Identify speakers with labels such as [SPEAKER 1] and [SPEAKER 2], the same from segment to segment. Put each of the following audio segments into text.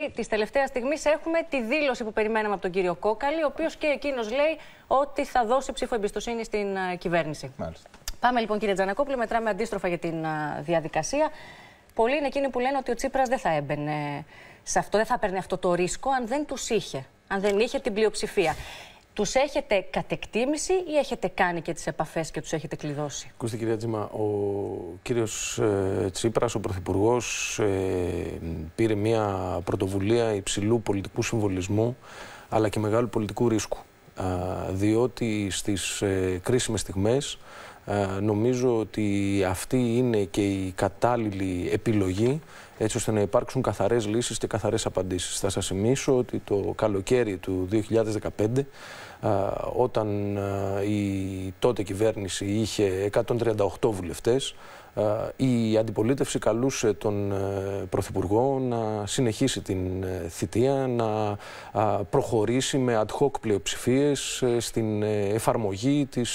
[SPEAKER 1] Της τελευταίας στιγμής έχουμε τη δήλωση που περιμέναμε από τον κύριο Κόκαλη, ο οποίος και εκείνος λέει ότι θα δώσει ψήφο εμπιστοσύνη στην κυβέρνηση. Μάλιστα. Πάμε λοιπόν, κύριε Τζανακόπουλο, μετράμε αντίστροφα για την διαδικασία. Πολλοί είναι εκείνοι που λένε ότι ο Τσίπρας δεν θα έμπαινε σε αυτό, δεν θα παίρνει αυτό το ρίσκο αν δεν τους είχε, αν δεν είχε την πλειοψηφία. Τους έχετε κατ' εκτίμηση ή έχετε κάνει και τις επαφές και τους έχετε κλειδώσει?
[SPEAKER 2] Ακούστε, κυρία Τζίμα, ο κύριος Τσίπρας, ο Πρωθυπουργός, πήρε μια πρωτοβουλία υψηλού πολιτικού συμβολισμού αλλά και μεγάλου πολιτικού ρίσκου. Διότι στις κρίσιμες στιγμές νομίζω ότι αυτή είναι και η κατάλληλη επιλογή έτσι ώστε να υπάρξουν καθαρές λύσεις και καθαρές απαντήσεις. Θα σας θυμίσω ότι το καλοκαίρι του 2015, όταν η τότε κυβέρνηση είχε 138 βουλευτές, η αντιπολίτευση καλούσε τον Πρωθυπουργό να συνεχίσει την θητεία, να προχωρήσει με ad hoc πλειοψηφίες στην εφαρμογή της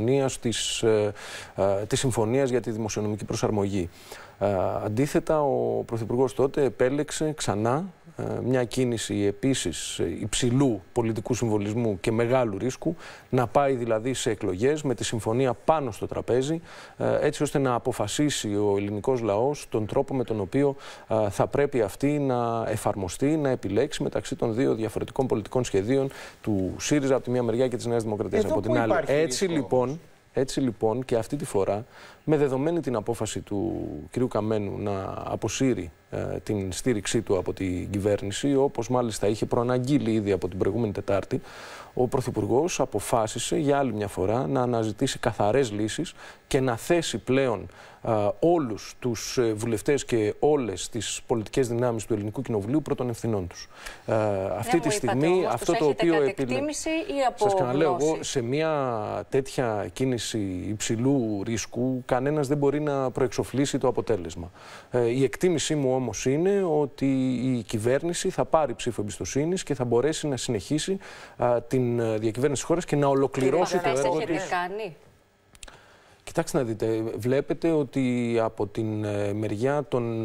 [SPEAKER 2] συμφωνίας για τη δημοσιονομική προσαρμογή. Αντίθετα, ο Πρωθυπουργός τότε επέλεξε ξανά μια κίνηση επίσης υψηλού πολιτικού συμβολισμού και μεγάλου ρίσκου, να πάει δηλαδή σε εκλογές με τη συμφωνία πάνω στο τραπέζι, έτσι ώστε να αποφασίσει ο ελληνικός λαός τον τρόπο με τον οποίο θα πρέπει αυτή να εφαρμοστεί, να επιλέξει μεταξύ των δύο διαφορετικών πολιτικών σχεδίων, του ΣΥΡΙΖΑ από τη μία μεριά και της Νέας Δημοκρατίας από την άλλη. Έτσι λοιπόν και αυτή τη φορά, με δεδομένη την απόφαση του κ. Καμένου να αποσύρει την στήριξή του από την κυβέρνηση, όπως μάλιστα είχε προαναγγείλει ήδη από την προηγούμενη Τετάρτη, ο Πρωθυπουργός αποφάσισε για άλλη μια φορά να αναζητήσει καθαρές λύσεις και να θέσει πλέον όλους τους βουλευτές και όλες τις πολιτικές δυνάμεις του Ελληνικού Κοινοβουλίου προ των ευθυνών τους. Αυτή τη στιγμή αυτό το οποίο σας ξαναλέω εγώ, σε μια τέτοια κίνηση υψηλού ρίσκου κανένας δεν μπορεί να προεξοφλήσει το αποτέλεσμα. Η εκτίμησή μου όμως είναι ότι η κυβέρνηση θα πάρει ψήφο εμπιστοσύνης και θα μπορέσει να συνεχίσει την διακυβέρνηση της χώρας και να ολοκληρώσει το έργο της. Κοιτάξτε να δείτε, βλέπετε ότι από την μεριά των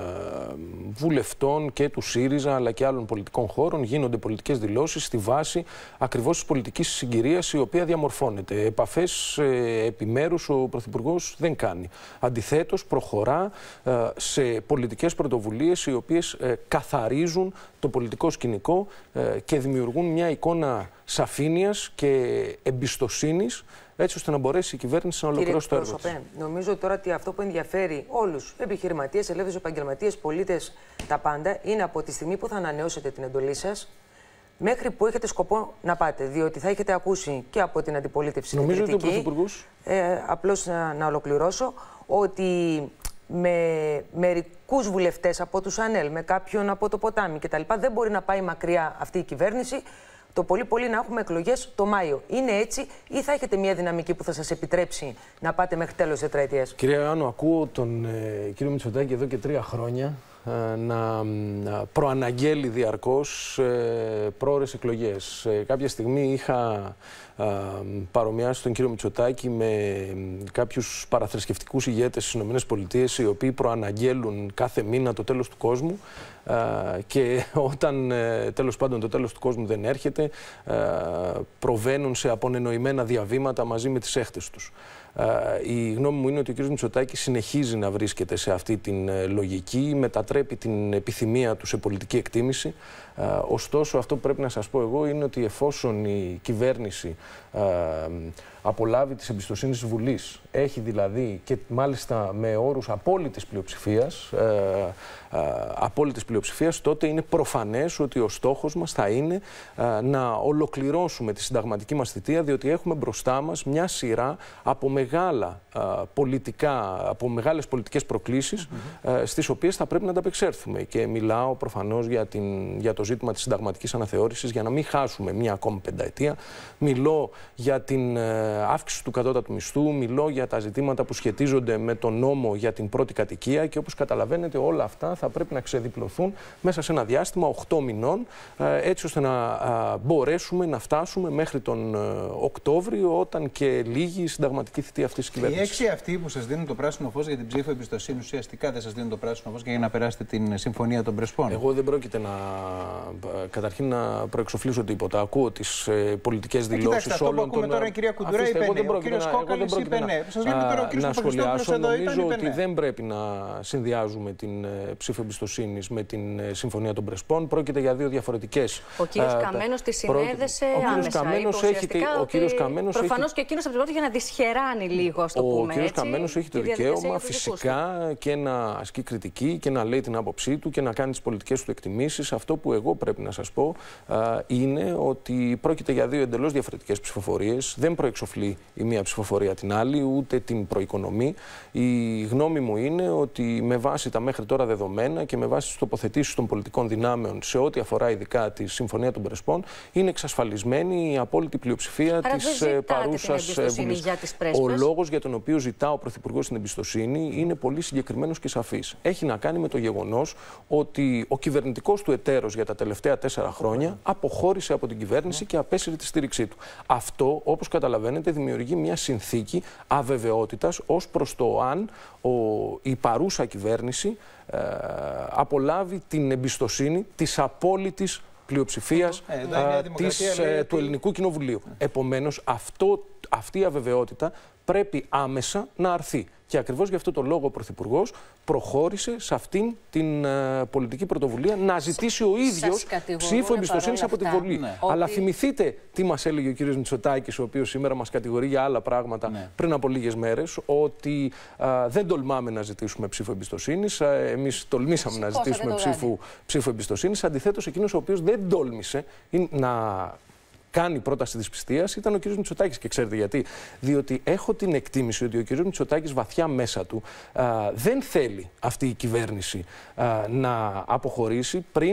[SPEAKER 2] βουλευτών και του ΣΥΡΙΖΑ αλλά και άλλων πολιτικών χώρων γίνονται πολιτικές δηλώσεις στη βάση ακριβώς της πολιτικής συγκυρίας η οποία διαμορφώνεται. Επαφές επιμέρους ο Πρωθυπουργός δεν κάνει. Αντιθέτως προχωρά σε πολιτικές πρωτοβουλίες οι οποίες καθαρίζουν το πολιτικό σκηνικό και δημιουργούν μια εικόνα σαφήνειας και εμπιστοσύνης, έτσι ώστε να μπορέσει η κυβέρνηση να ολοκληρώσει το έργο της.
[SPEAKER 3] Νομίζω τώρα ότι αυτό που ενδιαφέρει όλους, επιχειρηματίες, ελεύθερους επαγγελματίες, πολίτες, τα πάντα, είναι από τη στιγμή που θα ανανεώσετε την εντολή σας μέχρι που έχετε σκοπό να πάτε. Διότι θα έχετε ακούσει και από την αντιπολίτευση την κριτική.
[SPEAKER 2] Νομίζω ότι ο Πρωθυπουργός.
[SPEAKER 3] Απλώς να ολοκληρώσω ότι με μερικούς βουλευτές από τους ΑΝΕΛ, με κάποιον από το Ποτάμι κτλ. Δεν μπορεί να πάει μακριά αυτή η κυβέρνηση. Το πολύ να έχουμε εκλογές το Μάιο. Είναι έτσι ή θα έχετε μια δυναμική που θα σας επιτρέψει να πάτε μέχρι τέλος τετραετίας?
[SPEAKER 2] Κυρία Ιωάννου, ακούω τον κύριο Μητσοτάκη εδώ και 3 χρόνια να προαναγγέλει διαρκώς πρόωρες εκλογές. Κάποια στιγμή είχα παρομοιάσει τον κύριο Μητσοτάκη με κάποιους παραθρησκευτικούς ηγέτες στις ΗΠΑ, οι οποίοι προαναγγέλουν κάθε μήνα το τέλος του κόσμου και όταν τέλος πάντων το τέλος του κόσμου δεν έρχεται, προβαίνουν σε απονενοημένα διαβήματα μαζί με τις έχτες τους. Η γνώμη μου είναι ότι ο κ. Μητσοτάκης συνεχίζει να βρίσκεται σε αυτή την λογική, μετατρέπει την επιθυμία του σε πολιτική εκτίμηση. Ωστόσο, αυτό που πρέπει να σας πω εγώ είναι ότι εφόσον η κυβέρνηση απολάβει της εμπιστοσύνης της Βουλής, έχει δηλαδή και μάλιστα με όρους απόλυτης πλειοψηφίας, τότε είναι προφανές ότι ο στόχος μας θα είναι να ολοκληρώσουμε τη συνταγματική μας θητεία, διότι έχουμε μπροστά μας μια σειρά από μεγάλες πολιτικές προκλήσεις στις οποίες θα πρέπει να ανταπεξέλθουμε. Και μιλάω προφανώς για το ζήτημα της συνταγματικής αναθεώρησης, για να μην χάσουμε μια ακόμη πενταετία. Μιλώ για την αύξηση του κατώτατου μισθού, μιλώ για τα ζητήματα που σχετίζονται με τον νόμο για την πρώτη κατοικία και όπως καταλαβαίνετε όλα αυτά θα πρέπει να ξεδιπλωθούν μέσα σε ένα διάστημα 8 μηνών, έτσι ώστε να μπορέσουμε να φτάσουμε μέχρι τον Οκτώβριο, όταν και λήγει η συνταγματική θητεία. ανοιχτή αυτή τη κυβέρνηση.
[SPEAKER 4] Οι 6 αυτοί που σας δίνουν το πράσινο φως για την ψήφο εμπιστοσύνη, ουσιαστικά δεν σας δίνουν το πράσινο φως για να περάσετε την συμφωνία των Πρεσπών?
[SPEAKER 2] Εγώ δεν πρόκειται καταρχήν να προεξοφλήσω τίποτα. Ακούω τις πολιτικές δηλώσεις όλων των.
[SPEAKER 4] Αυτό που ακούμε τώρα η κυρία Κουντουρά είπε ναι, ο κύριος Κόκαλης είπε ναι. Σας λέμε τώρα ο κύριος Παπαχριστόπουλος εδώ είπε ναι.
[SPEAKER 2] Νομίζω ότι δεν πρέπει να συνδυάζουμε την ψήφο εμπιστοσύνης με την συμφωνία των Πρεσπών. Πρόκειται για δύο διαφορετικές.
[SPEAKER 1] Ο κύριος Καμένος τη συνέδεσε άμεσα.
[SPEAKER 2] Ο κύριος Καμένος
[SPEAKER 1] προφανώς και εκείνος από την πρώτη για να δυσχεράνει λίγο, ας το πούμε.
[SPEAKER 2] Ο κύριος Καμένος έχει το δικαίωμα φυσικά και να ασκεί κριτική και να λέει την άποψή του και να κάνει τις πολιτικές του εκτιμήσεις. Αυτό που εγώ πρέπει να σας πω είναι ότι πρόκειται για δύο εντελώς διαφορετικές ψηφοφορίες. Δεν προεξοφλεί η μία ψηφοφορία την άλλη, ούτε την προοικονομεί. Η γνώμη μου είναι ότι με βάση τα μέχρι τώρα δεδομένα και με βάση τις τοποθετήσεις των πολιτικών δυνάμεων σε ό,τι αφορά ειδικά τη Συμφωνία των Πρεσπών, είναι εξασφαλισμένη η απόλυτη πλειοψηφία της παρούσας Βουλής. Ο λόγος για τον οποίο ζητά ο Πρωθυπουργός την εμπιστοσύνη είναι πολύ συγκεκριμένος και σαφής. Έχει να κάνει με το γεγονός ότι ο κυβερνητικός του εταίρος για τα τελευταία 4 χρόνια αποχώρησε από την κυβέρνηση και απέσυρε τη στήριξή του. Αυτό, όπως καταλαβαίνετε, δημιουργεί μια συνθήκη αβεβαιότητας ως προς το αν η παρούσα κυβέρνηση απολάβει την εμπιστοσύνη της απόλυτης πλειοψηφίας του Ελληνικού Κοινοβουλίου. Επομένως, αυτή η αβεβαιότητα πρέπει άμεσα να αρθεί. Και ακριβώς γι' αυτό το λόγο ο Πρωθυπουργός προχώρησε σε αυτήν την πολιτική πρωτοβουλία να ζητήσει ο ίδιος ψήφο εμπιστοσύνης από τη Βουλή. Ναι. Αλλά θυμηθείτε τι μας έλεγε ο κ. Μητσοτάκης, ο οποίος σήμερα μας κατηγορεί για άλλα πράγματα πριν από λίγες μέρες, ότι δεν τολμάμε να ζητήσουμε ψήφο εμπιστοσύνης. Εμείς τολμήσαμε να ζητήσουμε ψήφο εμπιστοσύνης. Αντιθέτως, εκείνος ο οποίος δεν τόλμησε να κάνει πρόταση δυσπιστίας ήταν ο κ. Μητσοτάκης. Και ξέρετε γιατί? Διότι έχω την εκτίμηση ότι ο κ. Μητσοτάκης βαθιά μέσα του δεν θέλει αυτή η κυβέρνηση να αποχωρήσει πριν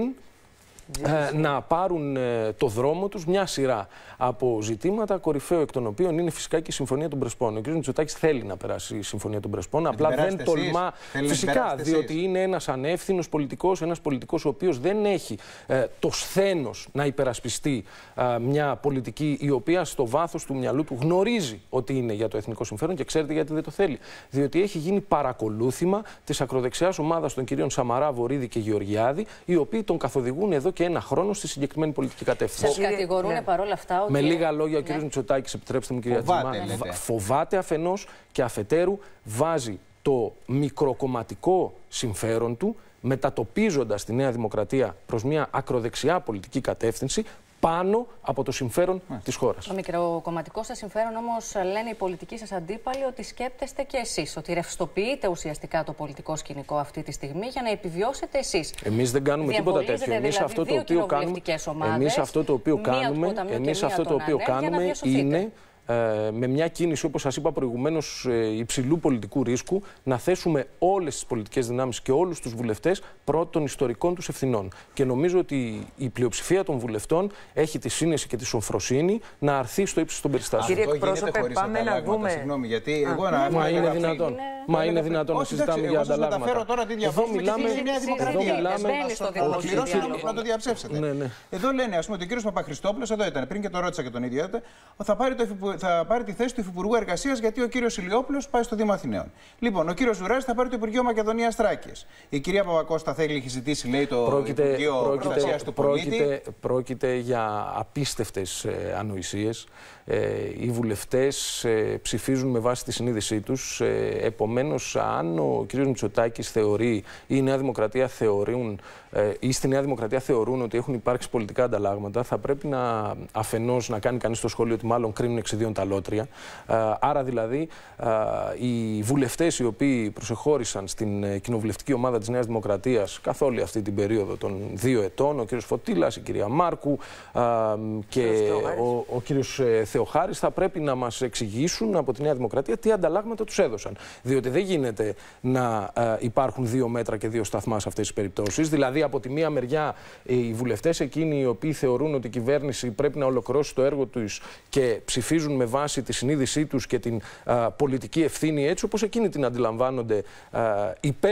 [SPEAKER 2] να πάρουν το δρόμο τους μια σειρά από ζητήματα, κορυφαίο εκ των οποίων είναι φυσικά και η Συμφωνία των Πρεσπών. Ο κ. Μητσοτάκης θέλει να περάσει η Συμφωνία των Πρεσπών, απλά δεν τολμά. Φυσικά, διότι είναι ένας ανεύθυνος πολιτικός, ένας πολιτικός ο οποίος δεν έχει το σθένος να υπερασπιστεί μια πολιτική η οποία στο βάθος του μυαλού του γνωρίζει ότι είναι για το εθνικό συμφέρον. Και ξέρετε γιατί δεν το θέλει? Διότι έχει γίνει παρακολούθημα της ακροδεξιάς ομάδας των κυρίων Σαμαρά, Βορίδη και Γεωργιάδη, οι οποίοι τον καθοδηγούν εδώ και ένα χρόνο στη συγκεκριμένη πολιτική κατεύθυνση.
[SPEAKER 1] Σας κατηγορούν παρόλα αυτά ότι.
[SPEAKER 2] Με λίγα λόγια, ο κ. Μητσοτάκης, επιτρέψτε μου, κυρία Τζιμά, φοβάται αφενός και αφετέρου βάζει το μικροκομματικό συμφέρον του, μετατοπίζοντας τη Νέα Δημοκρατία προς μια ακροδεξιά πολιτική κατεύθυνση πάνω από το συμφέρον της χώρας.
[SPEAKER 1] Το μικροκομματικό σας συμφέρον όμως, λένε οι πολιτικοί σας αντίπαλοι, ότι σκέπτεστε και εσείς, ότι ρευστοποιείτε ουσιαστικά το πολιτικό σκηνικό αυτή τη στιγμή για να επιβιώσετε εσείς.
[SPEAKER 2] Εμείς δεν κάνουμε τίποτα τέτοιο. Εμείς αυτό το οποίο κάνουμε είναι με μια κίνηση, όπως σας είπα προηγουμένως, υψηλού πολιτικού ρίσκου, να θέσουμε όλες τις πολιτικές δυνάμεις και όλους τους βουλευτές πρώτων των ιστορικών τους ευθυνών. Και νομίζω ότι η πλειοψηφία των βουλευτών έχει τη σύνεση και τη σοφροσύνη να αρθεί στο ύψος των περιστάσεων.
[SPEAKER 3] Κύριε εκπρόσωπε, πάμε να δούμε.
[SPEAKER 4] Συγγνώμη, γιατί εγώ
[SPEAKER 2] Μα είναι δυνατόν. Μα είναι δυνατόν να συζητάμε για ανταλλάγματα.
[SPEAKER 4] Εγώ μεταφέρω τώρα τι διαβάζουμε και τι Νέα Δημοκρατία. Να το διαψεύσετε. Εδώ λένε, ας πούμε, ότι ο κύριος Παπαχριστόπουλος, εδώ ήταν, πριν και το ρώτησα και τον ίδιο, θα πάρει τη θέση του Υφυπουργού Εργασίας, γιατί ο κύριος Ηλιόπουλος πάει στο Δήμο Αθηναίων. Λοιπόν, ο κύριος Ζουράρης θα πάρει το Υπουργείο Μακεδονίας Θράκης. Η κυρία Παπακώστα έχει ζητήσει, λέει, το Υπουργείο Προστασίας του Πολίτη.
[SPEAKER 2] Πρόκειται για απίστευτες ανοησίες. Οι βουλευτές ψηφίζουν με βάση τη συνείδησή τους. Επομένως, αν ο κ. Μητσοτάκης θεωρεί ή η Νέα Δημοκρατία θεωρούν ή στη Νέα Δημοκρατία θεωρούν ότι έχουν υπάρξει πολιτικά ανταλλάγματα, θα πρέπει αφενός να κάνει κανείς το σχόλιο ότι μάλλον κρίνουν εξιδίων τα λότρια. Άρα δηλαδή οι βουλευτές οι οποίοι προσεχώρησαν στην κοινοβουλευτική ομάδα της Νέας Δημοκρατίας καθ' όλη αυτή την περίοδο των 2 ετών, ο κ. Φωτήλας, η κυρία Μάρκου και ο κ. Θεοχάρης, θα πρέπει να μας εξηγήσουν από τη Νέα Δημοκρατία τι ανταλλάγματα τους έδωσαν. Διότι δεν γίνεται να υπάρχουν 2 μέτρα και 2 σταθμά σε αυτές τις περιπτώσεις. Δηλαδή, από τη μία μεριά, οι βουλευτές εκείνοι οι οποίοι θεωρούν ότι η κυβέρνηση πρέπει να ολοκληρώσει το έργο τους και ψηφίζουν με βάση τη συνείδησή τους και την πολιτική ευθύνη, έτσι όπως εκείνοι την αντιλαμβάνονται, υπέρ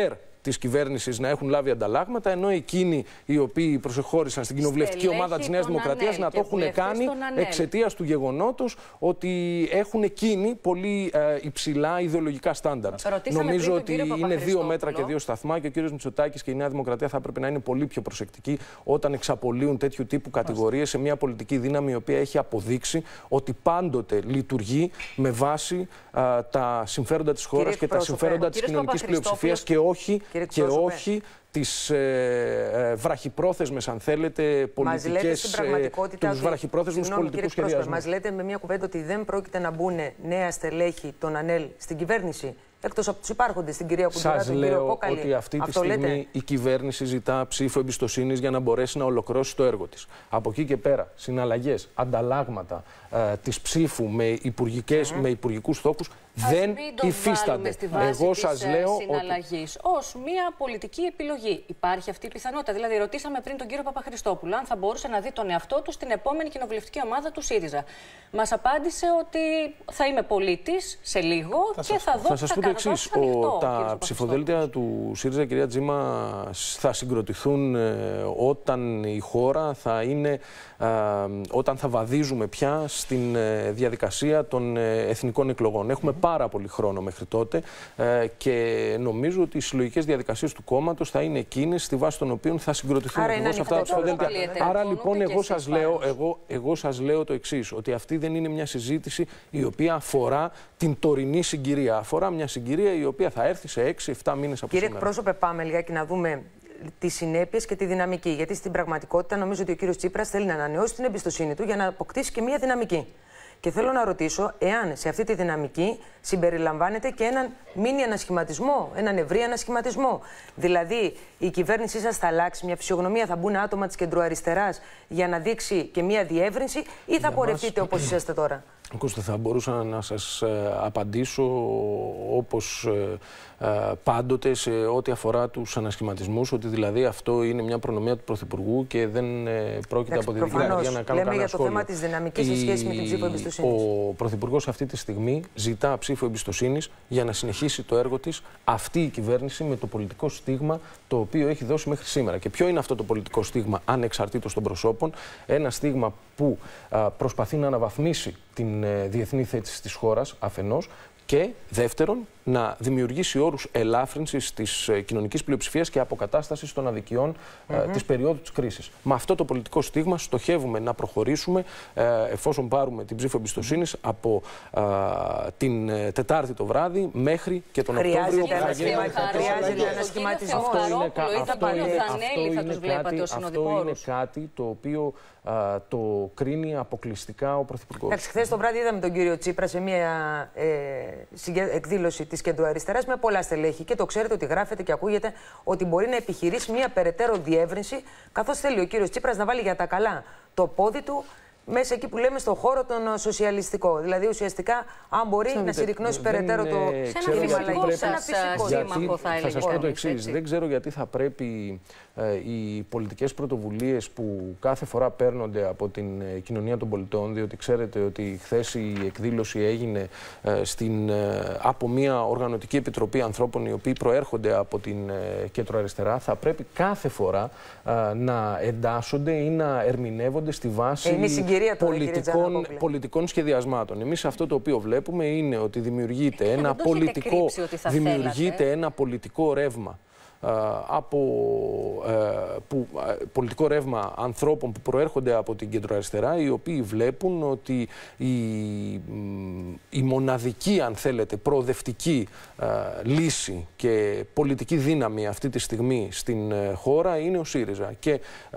[SPEAKER 2] της κυβέρνησης να έχουν λάβει ανταλλάγματα, ενώ εκείνοι οι οποίοι προσεχώρησαν στην κοινοβουλευτική ομάδα της Νέας Δημοκρατίας να το έχουν κάνει εξαιτίας του γεγονότος ότι έχουν εκείνοι πολύ υψηλά ιδεολογικά στάνταρτ. Νομίζω ότι είναι 2 μέτρα και 2 σταθμά και ο κύριος Μητσοτάκης και η Νέα Δημοκρατία θα έπρεπε να είναι πολύ πιο προσεκτικοί όταν εξαπολύουν τέτοιου τύπου κατηγορίες σε μια πολιτική δύναμη η οποία έχει αποδείξει ότι πάντοτε λειτουργεί με βάση τα συμφέροντα της χώρας και τα συμφέροντα της κοινωνικής πλειοψηφίας και όχι τις βραχυπρόθεσμες, αν θέλετε, πολιτικές, τους βραχυπρόθεσμους πολιτικούς σχεδιασμούς.
[SPEAKER 3] Μας λέτε με μια κουβέντα ότι δεν πρόκειται να μπουν νέα στελέχη των ΑΝΕΛ στην κυβέρνηση, εκτός από τους υπάρχοντες, την κυρία Κουντουρά, τον κύριο Κόκαλη.
[SPEAKER 2] Ότι αυτή τη στιγμή η κυβέρνηση ζητά ψήφο εμπιστοσύνης για να μπορέσει να ολοκληρώσει το έργο της. Από εκεί και πέρα, συναλλαγές, ανταλλάγματα της ψήφου με υπουργικούς στόχους δεν υφίστανται. Εγώ σας λέω
[SPEAKER 1] συναλλαγής ως μια πολιτική επιλογή. Υπάρχει αυτή η πιθανότητα? Δηλαδή, ρωτήσαμε πριν τον κύριο Παπαχριστόπουλο αν θα μπορούσε να δει τον εαυτό του στην επόμενη κοινοβουλευτική ομάδα του ΣΥΡΙΖΑ. Μας απάντησε ότι θα είμαι πολίτης σε λίγο και θα δω.
[SPEAKER 2] Θα σας πω το εξής. Τα ψηφοδέλτια του ΣΥΡΙΖΑ, κυρία Τζίμα, θα συγκροτηθούν όταν η χώρα θα είναι, όταν θα βαδίζουμε πια στην διαδικασία των εθνικών εκλογών. Έχουμε πάρα πολύ χρόνο μέχρι τότε και νομίζω ότι οι συλλογικές διαδικασίες του κόμματος θα είναι εκείνες στη βάση των οποίων θα συγκροτηθούν ακριβώς αυτά τα ψηφοδέλτια. Άρα λοιπόν εγώ σας λέω το εξής, ότι αυτή δεν είναι μια συζήτηση η οποία αφορά την τωρινή συγκυρία. Αφορά μια συγκυρία η οποία θα έρθει σε 6-7 μήνες από σήμερα.
[SPEAKER 3] Κύριε εκπρόσωπε, πάμε λιγάκι να δούμε τις συνέπειες και τη δυναμική. Γιατί στην πραγματικότητα νομίζω ότι ο κύριος Τσίπρας θέλει να ανανεώσει την εμπιστοσύνη του για να αποκτήσει και μια δυναμική. Και θέλω να ρωτήσω εάν σε αυτή τη δυναμική συμπεριλαμβάνεται και έναν μίνι ανασχηματισμό, έναν ευρύ ανασχηματισμό. Δηλαδή, η κυβέρνησή σας θα αλλάξει μια φυσιογνωμία, θα μπουν άτομα της κεντροαριστεράς για να δείξει και μια διεύρυνση, ή θα πορευτείτε όπως είσαστε τώρα?
[SPEAKER 2] Ακούστε, θα μπορούσα να σας απαντήσω όπως πάντοτε σε ό,τι αφορά τους ανασχηματισμούς, ότι δηλαδή αυτό είναι μια προνομία του Πρωθυπουργού και δεν πρόκειται από τη δική να κάνω κανένα σχόλιο.
[SPEAKER 3] Λέμε για το θέμα της δυναμικής σε σχέση με την ψήφο εμπιστοσύνης.
[SPEAKER 2] Ο Πρωθυπουργός αυτή τη στιγμή ζητά ψήφο εμπιστοσύνης για να συνεχίσει το έργο της αυτή η κυβέρνηση με το πολιτικό στίγμα το οποίο έχει δώσει μέχρι σήμερα. Και ποιο είναι αυτό το πολιτικό στίγμα, ανεξαρτήτως των προσώπων? Ένα στίγμα που προσπαθεί να αναβαθμίσει την διεθνή θέση της χώρας αφενός, και δεύτερον, να δημιουργήσει όρους ελάφρυνσης της κοινωνικής πλειοψηφίας και αποκατάστασης των αδικιών της περίοδου της κρίσης. Με αυτό το πολιτικό στίγμα στοχεύουμε να προχωρήσουμε εφόσον πάρουμε την ψήφο εμπιστοσύνης από την Τετάρτη το βράδυ μέχρι και τον Οκτώβριο.
[SPEAKER 3] Χρειάζεται ανασχηματισμό.
[SPEAKER 2] Αυτό είναι κάτι το οποίο το κρίνει αποκλειστικά ο Πρωθυπουργός.
[SPEAKER 3] Χθες το βράδυ είδαμε τον κύριο Τσίπρα σε μια εκδήλωση της κεντροαριστεράς με πολλά στελέχη και το ξέρετε ότι γράφεται και ακούγεται ότι μπορεί να επιχειρήσει μια περαιτέρω διεύρυνση, καθώς θέλει ο κύριος Τσίπρας να βάλει για τα καλά το πόδι του μέσα εκεί που λέμε στον χώρο τον σοσιαλιστικό. Δηλαδή ουσιαστικά αν μπορεί να συρρυκνώσει περαιτέρω το
[SPEAKER 1] κλίμα αλλαγής.
[SPEAKER 2] Θα σας πω το εξής. Δεν ξέρω γιατί θα πρέπει οι πολιτικές πρωτοβουλίες που κάθε φορά παίρνονται από την κοινωνία των πολιτών, διότι ξέρετε ότι χθες η εκδήλωση έγινε από μια οργανωτική επιτροπή ανθρώπων οι οποίοι προέρχονται από την κεντροαριστερά, θα πρέπει κάθε φορά να εντάσσονται ή να ερμηνεύονται στη βάση πολιτικών σχεδιασμάτων. Εμείς αυτό το οποίο βλέπουμε είναι ότι δημιουργείται ένα πολιτικό ρεύμα πολιτικό ρεύμα ανθρώπων που προέρχονται από την κεντροαριστερά, οι οποίοι βλέπουν ότι η μοναδική, αν θέλετε, προοδευτική λύση και πολιτική δύναμη αυτή τη στιγμή στην χώρα είναι ο ΣΥΡΙΖΑ. Και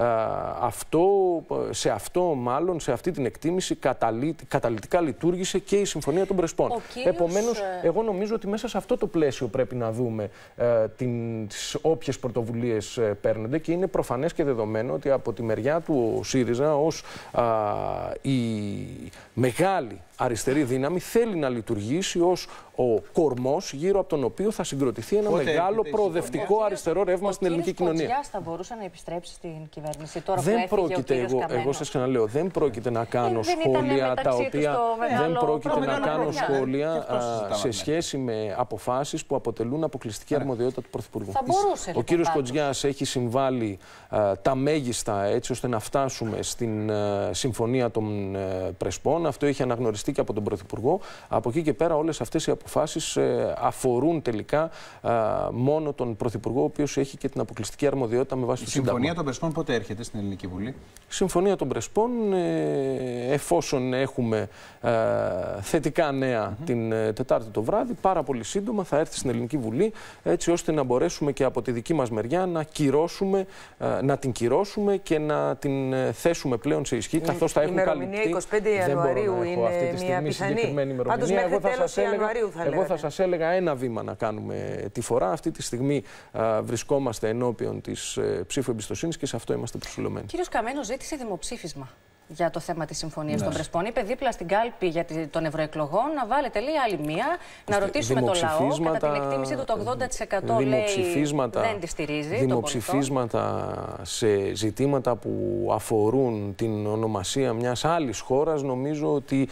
[SPEAKER 2] σε αυτή την εκτίμηση καταλυτικά λειτουργήσε και η Συμφωνία των Πρεσπών. Επομένως, εγώ νομίζω ότι μέσα σε αυτό το πλαίσιο πρέπει να δούμε τις όποιες πρωτοβουλίες παίρνονται, και είναι προφανές και δεδομένο ότι από τη μεριά του ο ΣΥΡΙΖΑ ως η μεγάλη αριστερή δύναμη θέλει να λειτουργήσει ως ο κορμός γύρω από τον οποίο θα συγκροτηθεί ένα μεγάλο προοδευτικό αριστερό ρεύμα στην ελληνική κοινωνία. Ο
[SPEAKER 1] Κοτζιάς θα μπορούσε να επιστρέψει στην κυβέρνηση τώρα που
[SPEAKER 2] δεν πρόκειται, εγώ σας ξαναλέω, δεν πρόκειται να κάνω σχόλια τα οποία δεν πρόκειται να κάνω σχόλια σε σχέση με αποφάσεις που αποτελούν αποκλειστική αρμοδιότητα του Πρωθυπουργού. Ο κύριος Κοτζιάς έχει συμβάλει τα μέγιστα έτσι ώστε να φτάσουμε στην συμφωνία των Πρεσπών. Αυτό έχει αναγνωριστεί και από τον Πρωθυπουργό. Από εκεί και πέρα όλες αυτές οι αποφάσεις αφορούν τελικά μόνο τον Πρωθυπουργό, ο οποίος έχει και την αποκλειστική αρμοδιότητα με βάση το Σύνταγμα.
[SPEAKER 4] Η Συμφωνία των Πρεσπών πότε έρχεται στην Ελληνική Βουλή?
[SPEAKER 2] Η Συμφωνία των Πρεσπών, εφόσον έχουμε θετικά νέα την Τετάρτη το βράδυ, πάρα πολύ σύντομα θα έρθει στην Ελληνική Βουλή, έτσι ώστε να μπορέσουμε και από τη δική μας μεριά να την κυρώσουμε και να την θέσουμε πλέον σε ισχύ, καθώς θα έχουν καλυφθεί.
[SPEAKER 3] Η ημερομηνία 25 Ιανουαρίου είναι μια πιθανή. Πάντως μέχρι τέλος Ιανουαρίου θα λέγατε.
[SPEAKER 2] Εγώ θα σας έλεγα ένα βήμα να κάνουμε τη φορά. Αυτή τη στιγμή βρισκόμαστε ενώπιον της ψήφου εμπιστοσύνης και σε αυτό είμαστε προσιλωμένοι.
[SPEAKER 1] Κύριος Καμένος ζήτησε δημοψήφισμα για το θέμα της Συμφωνίας των Πρεσπών. Είπε δίπλα στην κάλπη των ευρωεκλογών να βάλετε λέει άλλη μία, να ρωτήσουμε το λαό. Κατά την εκτίμηση του το 80% λέει δεν τη στηρίζει.
[SPEAKER 2] Δημοψηφίσματα σε ζητήματα που αφορούν την ονομασία μιας άλλης χώρας νομίζω ότι,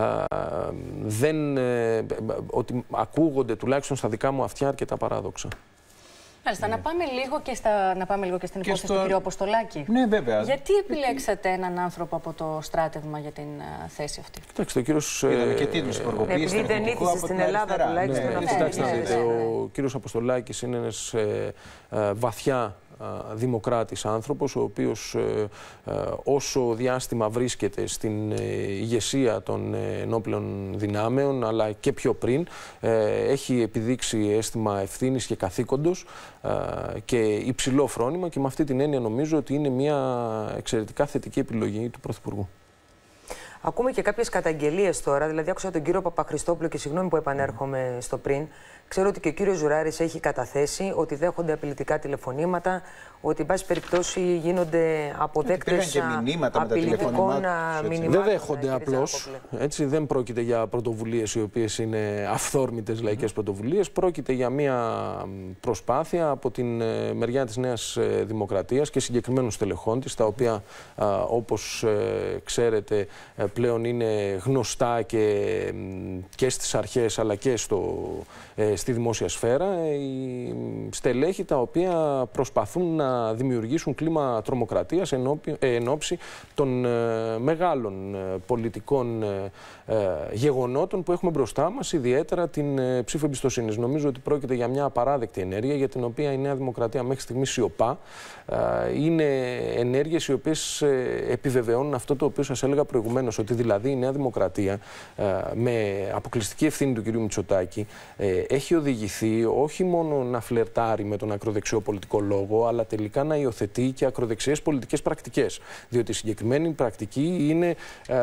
[SPEAKER 2] ότι ακούγονται τουλάχιστον στα δικά μου αυτιά αρκετά παράδοξα.
[SPEAKER 1] Μάλιστα, να πάμε λίγο και στην υπόθεση του κ. Αποστολάκη.
[SPEAKER 4] Ναι, βέβαια.
[SPEAKER 1] Γιατί επιλέξατε έναν άνθρωπο από το στράτευμα για την θέση αυτή?
[SPEAKER 2] Κοιτάξτε, ο κύριος.
[SPEAKER 4] Και τίτλους υπουργοποίησης.
[SPEAKER 3] Επειδή δεν ήθισε στην Ελλάδα τουλάχιστον.
[SPEAKER 2] Κοιτάξτε, ο κύριος Αποστολάκης είναι ένας βαθιά δημοκράτης άνθρωπος, ο οποίος όσο διάστημα βρίσκεται στην ηγεσία των ενόπλων δυνάμεων, αλλά και πιο πριν, έχει επιδείξει αίσθημα ευθύνης και καθήκοντος και υψηλό φρόνημα, και με αυτή την έννοια νομίζω ότι είναι μια εξαιρετικά θετική επιλογή του Πρωθυπουργού.
[SPEAKER 3] Ακούμε και κάποιες καταγγελίες τώρα, δηλαδή άκουσα τον κύριο Παπαχριστόπουλο και συγγνώμη που επανέρχομαι στο πριν. Ξέρω ότι και ο κύριος Ζουράρης έχει καταθέσει ότι δέχονται απειλητικά τηλεφωνήματα, ότι εν πάση περιπτώσει γίνονται αποδέκτες απειλητικών μηνυμάτων.
[SPEAKER 2] Δεν δέχονται απλώς. Έτσι, δεν πρόκειται για πρωτοβουλίες οι οποίες είναι αυθόρμητες λαϊκές πρωτοβουλίες. Πρόκειται για μια προσπάθεια από την μεριά της Νέας Δημοκρατίας και συγκεκριμένων στελεχών της, τα οποία όπως ξέρετε πλέον είναι γνωστά και στις αρχές αλλά και στη δημόσια σφαίρα, οι στελέχη τα οποία προσπαθούν να δημιουργήσουν κλίμα τρομοκρατίας εν ώψη των μεγάλων πολιτικών γεγονότων που έχουμε μπροστά μας, ιδιαίτερα την ψήφο εμπιστοσύνης. Νομίζω ότι πρόκειται για μια απαράδεκτη ενέργεια, για την οποία η Νέα Δημοκρατία μέχρι στιγμή σιωπά. Είναι ενέργειες οι οποίες επιβεβαιώνουν αυτό το οποίο σας έλεγα προηγουμένως, ότι δηλαδή η Νέα Δημοκρατία με αποκλειστική ευθύνη του κ. Μητσοτάκη έχει οδηγηθεί όχι μόνο να φλερτάρει με τον ακροδεξιό πολιτικό λόγο, αλλά τελικά να υιοθετεί και ακροδεξιές πολιτικές πρακτικές. Διότι η συγκεκριμένη πρακτική είναι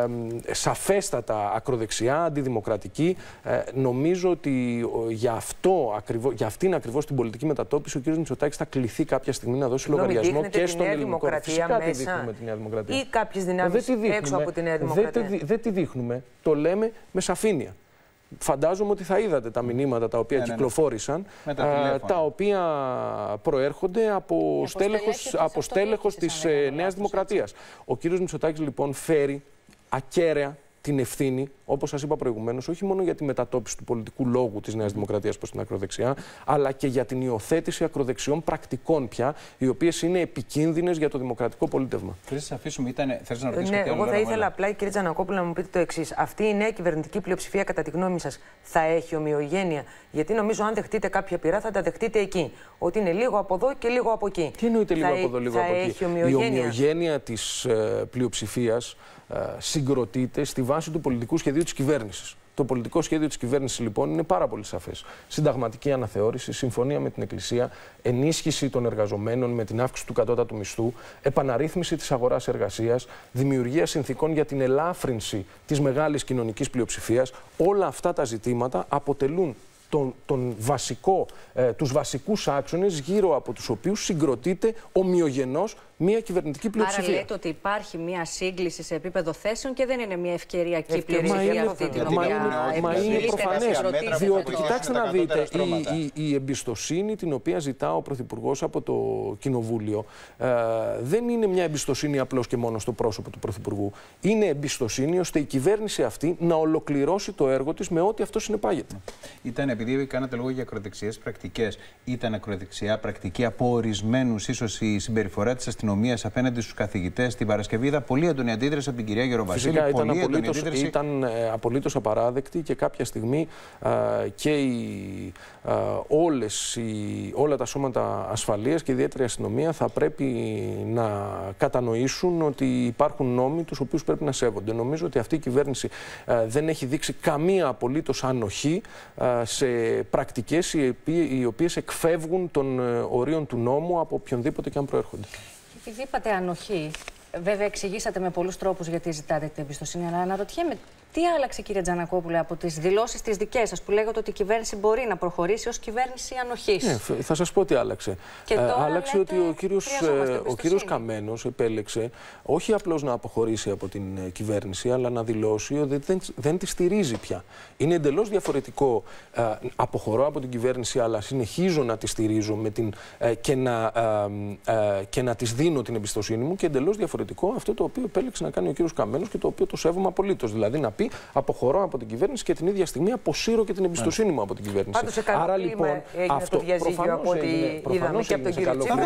[SPEAKER 2] σαφέστατα ακροδεξιά, αντιδημοκρατική. Νομίζω ότι για αυτήν ακριβώς την πολιτική μετατόπιση ο κ. Μητσοτάκης θα κληθεί κάποια στιγμή να δώσει λογαριασμό και στον ελληνικό λαό. Φυσικά τη δείχνουμε τη Νέα Δημοκρατία.
[SPEAKER 3] Ή κάποιες δυνάμεις έξω από τη Νέα Δημοκρατία.
[SPEAKER 2] Δεν τη δείχνουμε. Το λέμε με σαφήνεια. Φαντάζομαι ότι θα είδατε τα μηνύματα τα οποία κυκλοφόρησαν, τα οποία προέρχονται από στέλεχος της Νέας Δημοκρατίας. Ο κύριος Μητσοτάκης λοιπόν φέρει ακέραια την ευθύνη, όπως σας είπα προηγουμένως, όχι μόνο για τη μετατόπιση του πολιτικού λόγου της Νέας Δημοκρατίας προς την ακροδεξιά, αλλά και για την υιοθέτηση ακροδεξιών πρακτικών πια, οι οποίες είναι επικίνδυνες για το δημοκρατικό πολίτευμα.
[SPEAKER 4] Θες να αφήσουμε, θες να ρωτήσεις
[SPEAKER 3] κάτι άλλο? Εγώ θα ήθελα απλά, κύριε Τζανακόπουλο, να μου πείτε το εξής. Αυτή η νέα κυβερνητική πλειοψηφία, κατά τη γνώμη σας, θα έχει ομοιογένεια? Γιατί νομίζω, αν δεχτείτε κάποια πειρά, θα τα δεχτείτε εκεί. Ότι είναι λίγο από εδώ και λίγο από εκεί.
[SPEAKER 2] Τι εννοείται λίγο από εδώ, λίγο από εκεί? Η ομοιογένεια της πλειοψηφίας συγκροτείται στη βάση του πολιτικού σχεδίου της κυβέρνησης. Το πολιτικό σχέδιο της κυβέρνησης λοιπόν είναι πάρα πολύ σαφές. Συνταγματική αναθεώρηση, συμφωνία με την Εκκλησία, ενίσχυση των εργαζομένων με την αύξηση του κατώτατου μισθού, επαναρρύθμιση της αγοράς εργασίας, δημιουργία συνθηκών για την ελάφρυνση της μεγάλης κοινωνικής πλειοψηφίας. Όλα αυτά τα ζητήματα αποτελούν τους βασικούς άξονες γύρω από τους οποίους συγκροτείται ομοιογενώς μια κυβερνητική πλειοψηφία.
[SPEAKER 1] Άρα λέτε ότι υπάρχει μια σύγκληση σε επίπεδο θέσεων και δεν είναι μια ευκαιριακή πλειοψηφία αυτή την οποία
[SPEAKER 2] είναι προφανές. Διότι, κοιτάξτε να δείτε, η εμπιστοσύνη την οποία ζητά ο Πρωθυπουργός από το Κοινοβούλιο δεν είναι μια εμπιστοσύνη απλώς και μόνο στο πρόσωπο του Πρωθυπουργού. Είναι εμπιστοσύνη ώστε η κυβέρνηση αυτή να ολοκληρώσει το έργο της με ό,τι αυτό συνεπάγεται.
[SPEAKER 4] Ήταν, επειδή κάνατε λόγο για ακροδεξιές πρακτικές, ήταν ακροδεξιά πρακτική από ορισμένους, ίσως η συμπεριφορά της αστυνομίας απέναντι στους καθηγητές την Παρασκευή? Είδα πολύ έντονη αντίδραση από την κυρία Γεροβασίλη.
[SPEAKER 2] Φυσικά ήταν απολύτως απαράδεκτη και κάποια στιγμή και όλα τα σώματα ασφαλείας και ιδιαίτερα η αστυνομία θα πρέπει να κατανοήσουν ότι υπάρχουν νόμοι τους οποίους πρέπει να σέβονται. Νομίζω ότι αυτή η κυβέρνηση δεν έχει δείξει καμία απολύτως ανοχή σε πρακτικές οι οποίες εκφεύγουν των ορίων του νόμου από οποιονδήποτε και αν προέρχονται.
[SPEAKER 1] Επειδή είπατε ανοχή, βέβαια εξηγήσατε με πολλούς τρόπους γιατί ζητάτε την εμπιστοσύνη, αλλά αναρωτιέμαι τι άλλαξε, κύριε Τζανακόπουλε, από τις δηλώσεις τις δικές σας που λέγατε ότι η κυβέρνηση μπορεί να προχωρήσει ως κυβέρνηση ανοχής?
[SPEAKER 2] Ναι, θα σας πω τι άλλαξε. Άλλαξε ότι ο κύριος Καμένος επέλεξε όχι απλώς να αποχωρήσει από την κυβέρνηση, αλλά να δηλώσει ότι δεν τη στηρίζει πια. Είναι εντελώς διαφορετικό αποχωρώ από την κυβέρνηση, αλλά συνεχίζω να τη στηρίζω και να της δίνω την εμπιστοσύνη μου, και εντελώς διαφορετικό αυτό το οποίο επέλεξε να κάνει ο κύριος Καμένος και το οποίο το σέβομαι απολύτως. Δηλαδή να πει αποχωρώ από την κυβέρνηση και την ίδια στιγμή αποσύρω και την εμπιστοσύνη μου από την κυβέρνηση.
[SPEAKER 3] Πάντως σε καλό κλίμα έγινε το διαζύγιο από ό,τι είδαμε και από τον κύριο Τσίπρα.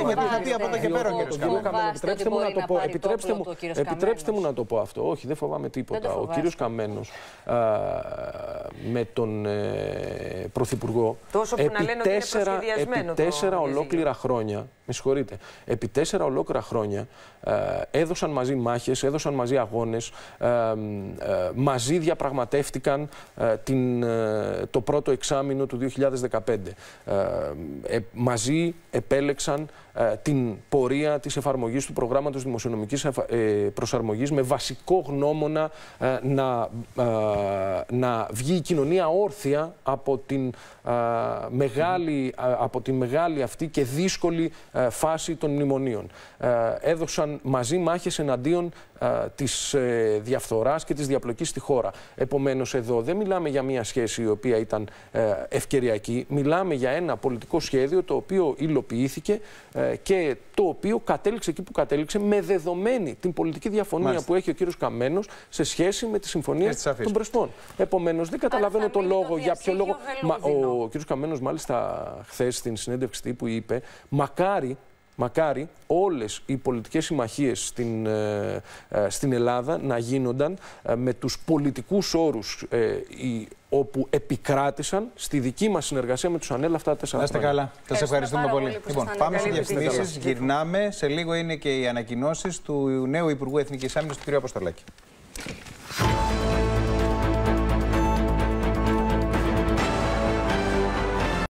[SPEAKER 2] Επιτρέψτε μου να το πω αυτό. Όχι, δεν φοβάμαι τίποτα. Ο κύριος Καμένος με τον Πρωθυπουργό επί 4 ολόκληρα χρόνια, με συγχωρείτε, επί 4 ολόκληρα χρόνια έδωσαν μαζί μάχες, έδωσαν μαζί αγώνες, μαζί διαπραγματεύτηκαν το πρώτο εξάμηνο του 2015. Μαζί επέλεξαν την πορεία της εφαρμογής του προγράμματος δημοσιονομικής προσαρμογής με βασικό γνώμονα να βγει η κοινωνία όρθια από τη μεγάλη αυτή και δύσκολη φάση των μνημονίων. Έδωσαν μαζί μάχες εναντίον της διαφθοράς και της διαπλοκής στη χώρα. Επομένως, εδώ δεν μιλάμε για μια σχέση η οποία ήταν ευκαιριακή, μιλάμε για ένα πολιτικό σχέδιο το οποίο υλοποιήθηκε και το οποίο κατέληξε εκεί που κατέληξε με δεδομένη την πολιτική διαφωνία που έχει ο κύριος Καμένος σε σχέση με τις συμφωνίες των Πρεσπών. Επομένως, δεν καταλαβαίνω τον λόγο, για ποιο λόγο. Ο κύριος Καμένος, μάλιστα, χθες στην συνέντευξη τύπου είπε μακάρι όλες οι πολιτικές συμμαχίες στην Ελλάδα να γίνονταν με τους πολιτικούς όρους όπου επικράτησαν στη δική μας συνεργασία με τους ΑΝΕΛ αυτά τα 4 χρόνια.
[SPEAKER 4] Να είστε καλά. Σας ευχαριστούμε πολύ. Λοιπόν, πάμε στις διευθυντήσεις. Γυρνάμε. Σε λίγο είναι και οι ανακοινώσεις του νέου Υπουργού Εθνικής Άμυνας, του κ. Αποστολάκη.